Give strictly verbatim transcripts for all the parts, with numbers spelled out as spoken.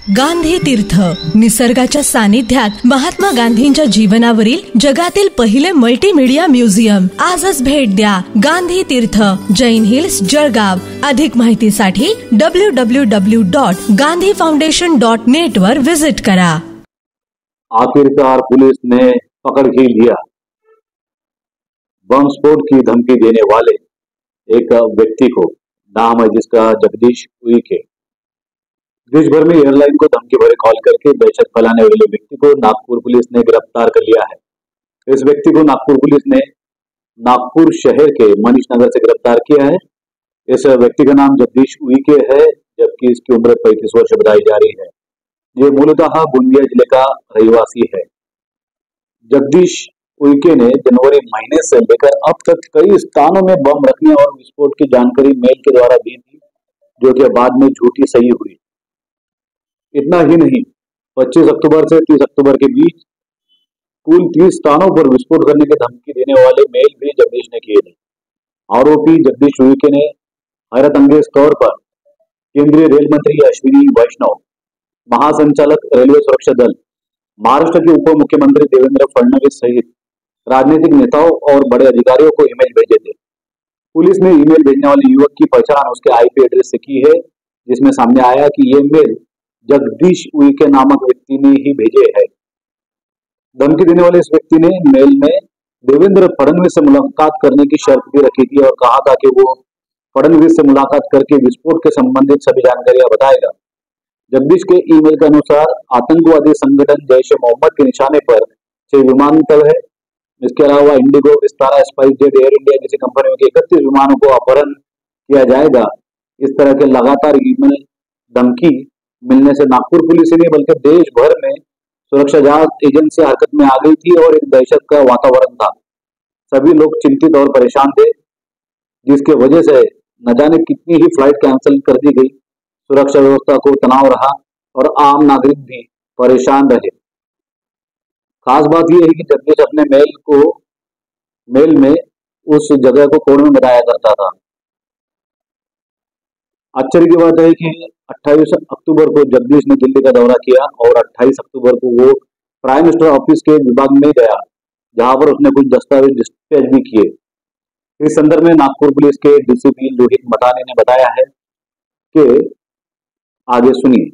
गांधी तीर्थ, निसर्गाच्या सानिध्यात महात्मा गांधींच्या जीवनावरील जगातील पहिले मल्टीमीडिया म्युझियम. आजच भेट द्या. गांधी तीर्थ, जैन हिल्स, जळगाव. अधिक माहितीसाठी W W W dot Gandhi foundation dot net वर विजिट करा. आखिरकार पुलिस ने पकड़ ही लिया. बम स्फोट की धमकी देने वाले एक व्यक्ति को, नाम है जिसका जगदीश उईके. देश भर में एयरलाइन को धमकी भरे कॉल करके दहशत फैलाने वाले व्यक्ति को नागपुर पुलिस ने गिरफ्तार कर लिया है. इस व्यक्ति को नागपुर पुलिस ने नागपुर शहर के मनीष नगर से गिरफ्तार किया है. इस व्यक्ति का नाम जगदीश उईके है, जबकि इसकी उम्र पैंतीस वर्ष बताई जा रही है. ये मूलतः गोंदिया जिले का रहवासी है. जगदीश उईके ने जनवरी महीने से लेकर अब तक कई स्थानों में बम रखने और विस्फोट की जानकारी मेल के द्वारा दी थी, जो कि बाद में झूठी सही हुई. इतना ही नहीं, पच्चीस अक्टूबर से तीस अक्टूबर के बीच कुल तीस स्थानों पर विस्फोट करने की धमकी देने वाले मेल भी जगदीश ने किए थे. आरोपी जगदीश उईके ने हैरत अंगेज तौर पर केंद्रीय रेल मंत्री अश्विनी वैष्णव, महासंचालक रेलवे सुरक्षा दल, महाराष्ट्र के उप मुख्यमंत्री देवेंद्र फडणवीस सहित राजनीतिक नेताओं और बड़े अधिकारियों को ईमेल भेजे थे. पुलिस ने ईमेल भेजने वाले युवक की पहचान उसके आईपी एड्रेस से की है, जिसमें सामने आया कि ये मेल जगदीश उईके नामक व्यक्ति ने ही भेजे है. धमकी देने वाले इस व्यक्ति ने मेल में देवेंद्र फडणवीस से मुलाकात करने की शर्त भी रखी थी और कहा था कि वो फडणवीस से मुलाकात करके विस्फोट के संबंधित सभी जानकारियां बताएगा. जगदीश के ईमेल के अनुसार आतंकवादी संगठन जैश ए मोहम्मद के निशाने पर छह विमानतल है. इसके अलावा IndiGo, Vistara, SpiceJet, Air India जैसी कंपनियों के इकतीस विमानों को अपहरण किया जाएगा. इस तरह के लगातार ईमेल धमकी मिलने से नागपुर पुलिस ही नहीं बल्कि देश भर में सुरक्षा जांच एजेंसी हरकत में आ गई थी और एक दहशत का वातावरण था. सभी लोग चिंतित और परेशान थे, जिसके वजह से न जाने कितनी ही फ्लाइट कैंसिल कर दी गई. सुरक्षा व्यवस्था को तनाव रहा और आम नागरिक भी परेशान रहे. खास बात यह है कि जगदीश अपने मेल को मेल में उस जगह को कोड में बताया करता था. आश्चर्य की बात है कि अट्ठाईस अक्टूबर को जगदीश ने दिल्ली का दौरा किया और अट्ठाईस अक्टूबर को वो प्राइम मिनिस्टर ऑफिस के विभाग में गया, जहां पर उसने कुछ दस्तावेज डिस्पैच भी किए. इस संदर्भ में नागपुर पुलिस के डीसीपी लोहित मटाने ने बताया है कि आगे सुनिए.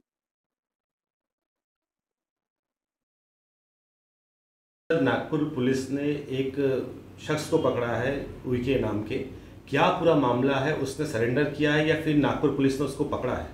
नागपुर पुलिस ने एक शख्स को पकड़ा है उईके नाम के. क्या पूरा मामला है? उसने सरेंडर किया है या फिर नागपुर पुलिस ने उसको पकड़ा है?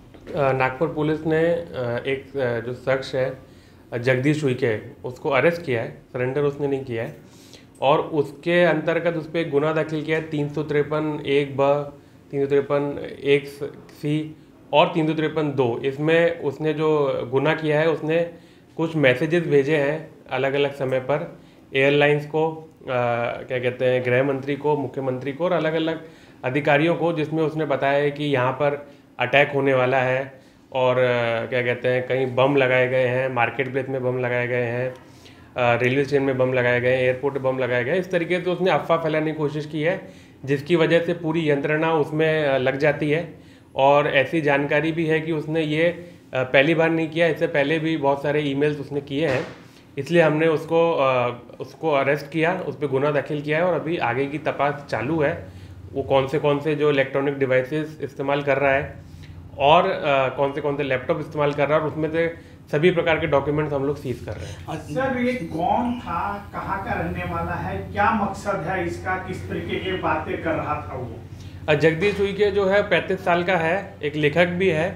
नागपुर पुलिस ने एक जो शख्स है जगदीश उईके, उसको अरेस्ट किया है. सरेंडर उसने नहीं किया है और उसके अंतर्गत उस पर एक गुना दाखिल किया है. तीन सौ तिरपन एक ब, तीन सौ तिरपन एक सी और तीन सौ तिरपन दो. इसमें उसने जो गुना किया है, उसने कुछ मैसेजेस भेजे हैं अलग अलग समय पर एयरलाइंस को, आ, क्या कहते हैं, गृह मंत्री को, मुख्यमंत्री को और अलग अलग अधिकारियों को, जिसमें उसने बताया है कि यहाँ पर अटैक होने वाला है और आ, क्या कहते हैं, कहीं बम लगाए गए हैं, मार्केट प्लेस में बम लगाए गए हैं, रेलवे स्टेशन में बम लगाए गए हैं, एयरपोर्ट पर बम लगाए गए. इस तरीके से उसने अफवाह फैलाने की कोशिश की है, जिसकी वजह से पूरी यंत्रणा उसमें लग जाती है. और ऐसी जानकारी भी है कि उसने ये पहली बार नहीं किया, इससे पहले भी बहुत सारे ईमेल्स उसने किए हैं. इसलिए हमने उसको उसको अरेस्ट किया, उस पर गुना दाखिल किया है और अभी आगे की तपास चालू है. वो कौन से कौन से जो इलेक्ट्रॉनिक डिवाइसेस इस्तेमाल कर रहा है और आ, कौन से कौन से लैपटॉप इस्तेमाल कर रहा है और उसमें से सभी प्रकार के डॉक्यूमेंट्स हम लोग सीज कर रहे हैं. सर, ये कौन था, कहाँ का रहने वाला है, क्या मकसद है इसका, किस तरीके की बातें कर रहा था वो? जगदीश उईके जो है पैंतीस साल का है, एक लेखक भी है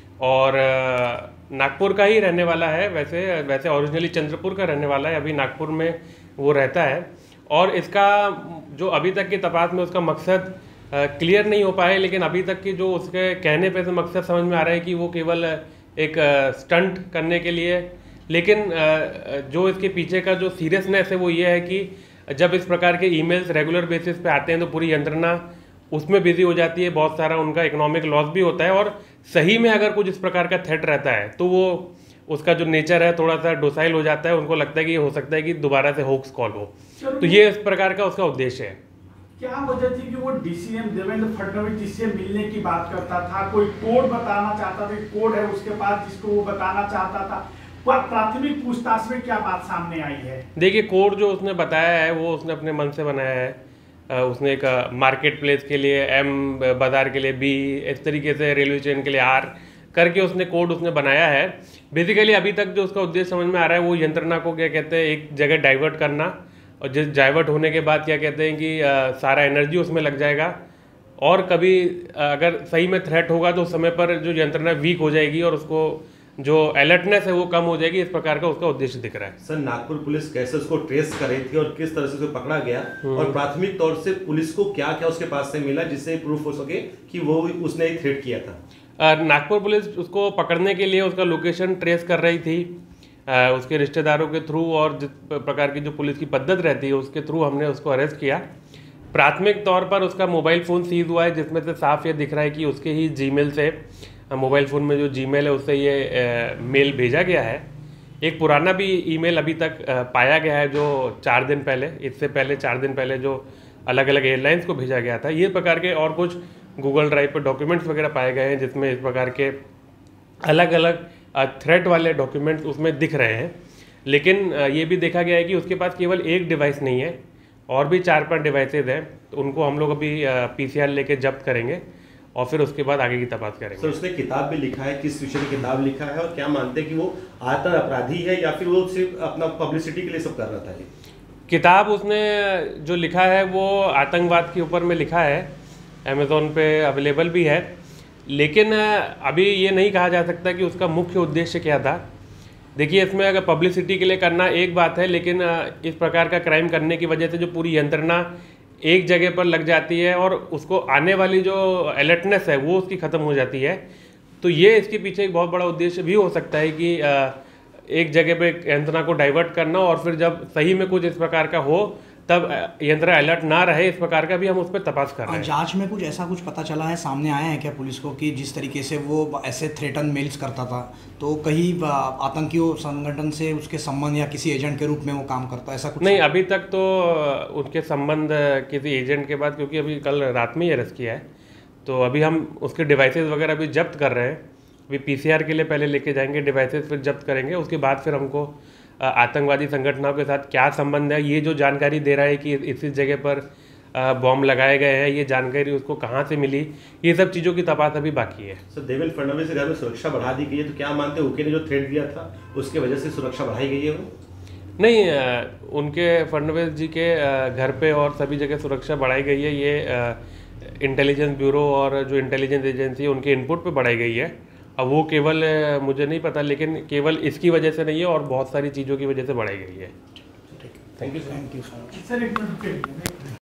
और नागपुर का ही रहने वाला है. वैसे वैसे ओरिजिनली चंद्रपुर का रहने वाला है, अभी नागपुर में वो रहता है. और इसका जो अभी तक की तपास में उसका मकसद क्लियर नहीं हो पाया, लेकिन अभी तक की जो उसके कहने पे से मकसद समझ में आ रहा है कि वो केवल एक स्टंट करने के लिए. लेकिन जो इसके पीछे का जो सीरियसनेस है वो ये है कि जब इस प्रकार के ईमेल्स रेगुलर बेसिस पे आते हैं तो पूरी यंत्रणा उसमें बिजी हो जाती है, बहुत सारा उनका इकोनॉमिक लॉस भी होता है. और सही में अगर कुछ इस प्रकार का थ्रेट रहता है तो वो उसका जो नेचर है थोड़ा सा डोसाइल हो जाता है. उनको लगता है कि ये हो सकता है कि दोबारा से होक्स कॉल हो. तो ये इस प्रकार का उसका उद्देश्य है. क्या वजह थी कि वो डीसीएम देवेंद्र फडणवीस जिससे मिलने की बात करता था, कोई कोड बताना चाहता था, कोड है उसके पास जिसको वो बताना चाहता था, प्राथमिक पूछताछ में क्या बात सामने आई है? देखिए, कोड जो उसने बताया है वो उसने अपने मन से बनाया है। उसने एक मार्केट प्लेस के लिए एम, बाजार के लिए बी, इस तरीके से रेलवे स्टेशन के लिए आर करके उसने कोड उसने बनाया है। बेसिकली अभी तक जो उसका उद्देश्य समझ में आ रहा है वो यंत्रणा को क्या कहते हैं, एक जगह डाइवर्ट करना, और जिस डाइवर्ट होने के बाद क्या कहते हैं कि आ, सारा एनर्जी उसमें लग जाएगा, और कभी अगर सही में थ्रेट होगा तो उस समय पर जो यंत्रणा वीक हो जाएगी और उसको जो अलर्टनेस है वो कम हो जाएगी। इस प्रकार का उसका उद्देश्य दिख रहा है। सर, नागपुर पुलिस कैसे उसको ट्रेस कर रही थी और किस तरह से उसे पकड़ा गया, और प्राथमिक तौर से पुलिस को क्या क्या उसके पास से मिला जिससे प्रूफ हो सके कि वो उसने ही थ्रेट किया था? नागपुर पुलिस उसको पकड़ने के लिए उसका लोकेशन ट्रेस कर रही थी आ, उसके रिश्तेदारों के थ्रू, और जिस प्रकार की जो पुलिस की पद्धत रहती है उसके थ्रू हमने उसको अरेस्ट किया। प्राथमिक तौर पर उसका मोबाइल फ़ोन सीज हुआ है, जिसमें से साफ ये दिख रहा है कि उसके ही जीमेल से, मोबाइल फ़ोन में जो जीमेल है उससे ये आ, मेल भेजा गया है। एक पुराना भी ईमेल अभी तक आ, पाया गया है जो चार दिन पहले, इससे पहले चार दिन पहले जो अलग अलग एयरलाइंस को भेजा गया था। ये प्रकार के और कुछ गूगल ड्राइव पर डॉक्यूमेंट्स वगैरह पाए गए हैं जिसमें इस प्रकार के अलग अलग थ्रेट वाले डॉक्यूमेंट्स उसमें दिख रहे हैं। लेकिन ये भी देखा गया है कि उसके पास केवल एक डिवाइस नहीं है, और भी चार पांच डिवाइसेज हैं, तो उनको हम लोग अभी पीसीआर लेके जब्त करेंगे और फिर उसके बाद आगे की तपास करेंगे। सर, उसने किताब भी लिखा है, किस विषय की किताब लिखा है, और क्या मानते हैं कि वो आतंक अपराधी है या फिर वो सिर्फ अपना पब्लिसिटी के लिए सब कर रहा था? किताब उसने जो लिखा है वो आतंकवाद के ऊपर में लिखा है, अमेज़ॉन पे अवेलेबल भी है। लेकिन अभी ये नहीं कहा जा सकता कि उसका मुख्य उद्देश्य क्या था। देखिए, इसमें अगर पब्लिसिटी के लिए करना एक बात है, लेकिन इस प्रकार का क्राइम करने की वजह से जो पूरी यंत्रणा एक जगह पर लग जाती है और उसको आने वाली जो अलर्टनेस है वो उसकी ख़त्म हो जाती है, तो ये इसके पीछे एक बहुत बड़ा उद्देश्य भी हो सकता है कि एक जगह पे यंत्रणा को डाइवर्ट करना, और फिर जब सही में कुछ इस प्रकार का हो तब यंत्र अलर्ट ना रहे। इस प्रकार का भी हम उस पर तपास कर रहे हैं। जांच में कुछ ऐसा कुछ पता चला है, सामने आया है क्या पुलिस को, कि जिस तरीके से वो ऐसे थ्रेटन मेल्स करता था तो कहीं आतंकियों संगठन से उसके संबंध या किसी एजेंट के रूप में वो काम करता, ऐसा कुछ? नहीं, अभी तक तो उसके संबंध किसी एजेंट के बाद, क्योंकि अभी कल रात में ही अरेस्ट किया है, तो अभी हम उसके डिवाइसेज वगैरह भी जब्त कर रहे हैं। अभी पीसीआर के लिए पहले लेके जाएंगे डिवाइसेज, फिर जब्त करेंगे, उसके बाद फिर हमको आतंकवादी संगठनों के साथ क्या संबंध है, ये जो जानकारी दे रहा है कि इस इस जगह पर बॉम्ब लगाए गए हैं, ये जानकारी उसको कहाँ से मिली, ये सब चीज़ों की तपास अभी बाकी है। सर, देवेंद्र फडणवीस के घर में सुरक्षा बढ़ा दी गई है, तो क्या मानते हैं उनके ने जो थ्रेट दिया था उसके वजह से सुरक्षा बढ़ाई गई है? वो नहीं, उनके फडणवीस जी के घर पे और सभी जगह सुरक्षा बढ़ाई गई है। ये इंटेलिजेंस ब्यूरो और जो इंटेलिजेंस एजेंसी है उनके इनपुट पे बढ़ाई गई है। अब वो केवल मुझे नहीं पता, लेकिन केवल इसकी वजह से नहीं है और बहुत सारी चीज़ों की वजह से बढ़ाई गई है। Thank you sir. एक मिनट